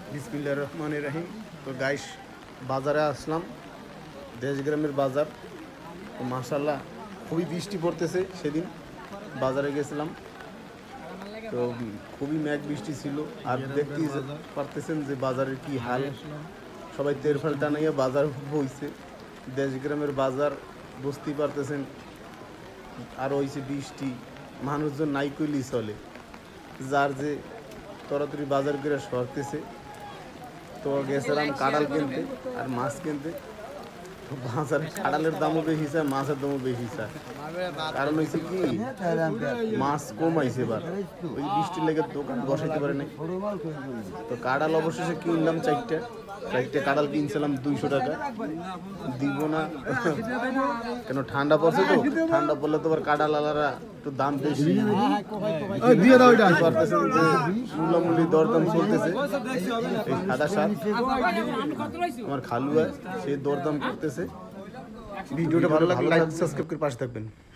বিসমিল্লাহির রহমানির রহিম। তো গাইস, বাজারে আসলাম, দেশগ্রামের বাজার। তো মাশাআল্লাহ খুবই বৃষ্টি পড়তেছে। সেদিন বাজারে গেছিলাম, তো খুবই মেঘ বৃষ্টি ছিল। আর দেখতেই পারতেছেন যে বাজারের কি হাল। সবাই তেরফাল টানাইয়া বাজার বইছে। দেশগ্রামের বাজার বুঝতেই পারতেছেন। আর হয়েছে বৃষ্টি, মানুষজন নাই কইলি চলে, যার যে তরাতরি বাজার করে সরতেছে। তো গেছিলাম কাঁঠাল কিনতে আর মাছ কিনতে। তো বাজারে কাঁঠালের দামও বেশি চায়, মাছের দামও বেশি চায়। কারণ হয়েছে কি, মাছ কম আইছে এবার, ওই বৃষ্টির লেগে দোকান বসাইতে পারে নাই। তো কাঁঠাল অবশেষে কিনলাম চারটে কাঁঠাল কিনছিলাম 200 টাকা। দিব না কেন, ঠান্ডা পড়ছে, তো ঠান্ডা পড়লে তো আবার কাঁঠাল আলারা একটু দাম বেশি পারতেছেন যে মূল্যমূল্যি দরদাম চলতেছে। এই সাদা শাক আমার খালু হয়, সে দরদাম করতেছে। ভিডিওটা ভালো লাগলে লাইক সাবস্ক্রাইব করে পাশে থাকবেন।